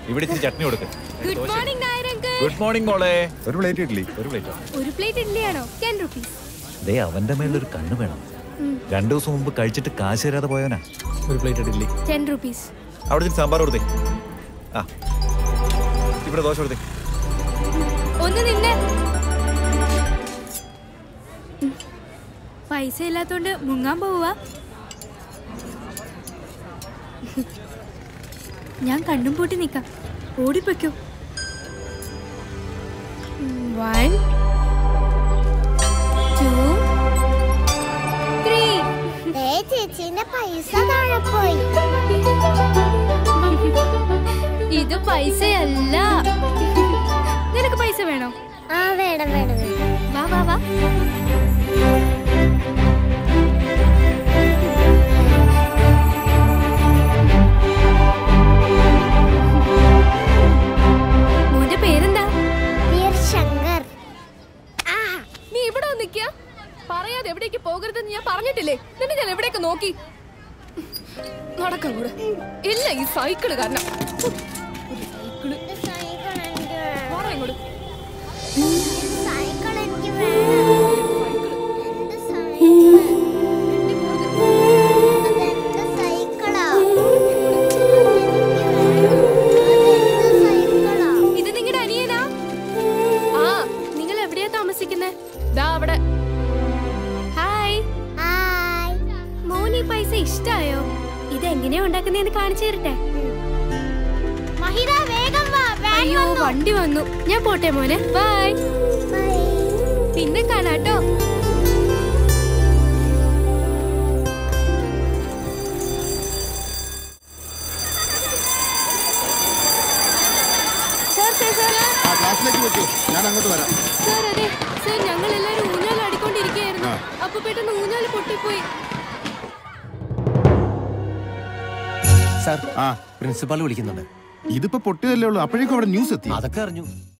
ഇവിടെ ഇത്തിരി ചട്നി കൊടുക്ക്. Good morning Nair uncle. Good morning മോളെ. ഒരു പ്ലേറ്റ് ഇഡ്ഡലി. ഒരു പ്ലേറ്റ് ഇഡ്ഡലിയാണോ? 10 rupees. ദേ അവന്റെ മേലൊരു കണ്ണ് വേണം. 2 ദിവസം മുമ്പ് കഴിച്ചിട്ട് കാശ് തരാതെ പോയവനാ. ഒരു പ്ലേറ്റ് ഇഡ്ഡലി 10 rupees. അവിടെ സാമ്പാർ കൊടുത്തേ. ആ ഇവിടെ ദോശ കൊടുത്തേ. ഒന്ന് നിന്നെ. പൈസ ഇല്ലാത്തോണ്ട് മുങ്ങാൻ പോവാ. ഞാൻ കണ്ണും പൂട്ടി നിക്കാം. ഓടിപ്പൊയ്ക്കോ. 1 2 3. ചേച്ചിന്റെ പൈസ താഴെ പോയി. ഇത് പൈസയല്ല. നിനക്ക് പൈസ വേണോ? ആ വേണം വേണം. വാ വാ വാ. മോന്റെ പേരെന്താ? ശങ്കർ. നീ ഇവിടെ നിൽക്കുക. പറയാതെ എവിടേക്ക് പോകരുതെന്ന് ഞാൻ പറഞ്ഞിട്ടില്ലേ? നിന്നെ ഞാൻ എവിടേക്ക് നോക്കി. നടക്കാൻ കൂടെ ഇല്ല ഈ സൈക്കിള് കാരണം. ഇത് നിങ്ങളുടെ അനിയനാ? ആ, നിങ്ങൾ എവിടെയാ താമസിക്കുന്നേ? ദാ അവിടെ. ഹായ്. മോന് ഈ പൈസ ഇഷ്ടായോ? ഇതെങ്ങനെയാ ഉണ്ടാക്കുന്നതെന്ന് കാണിച്ചു തരട്ടെ. അയ്യോ വണ്ടി വന്നു. ഞാൻ പോട്ടെ മോനെ. ബൈ. പിന്നെ കാണാട്ടോ. ഞാൻ അങ്ങോട്ട് വരാം. സാർ അതെ സാർ, ഞങ്ങൾ എല്ലാരും ഊഞ്ഞാൽ ആടിക്കൊണ്ടിരിക്കുകയായിരുന്നു. അപ്പൊ പെട്ടെന്ന് ഊഞ്ഞാൽ പൊട്ടിപ്പോയി. സാർ, പ്രിൻസിപ്പാൾ വിളിക്കുന്നുണ്ട്. ഇതിപ്പോ പൊട്ടിയതല്ലേ ഉള്ളൂ, അപ്പോഴേക്കും അവിടെ ന്യൂസ് എത്തി. അതൊക്കെ അറിഞ്ഞു.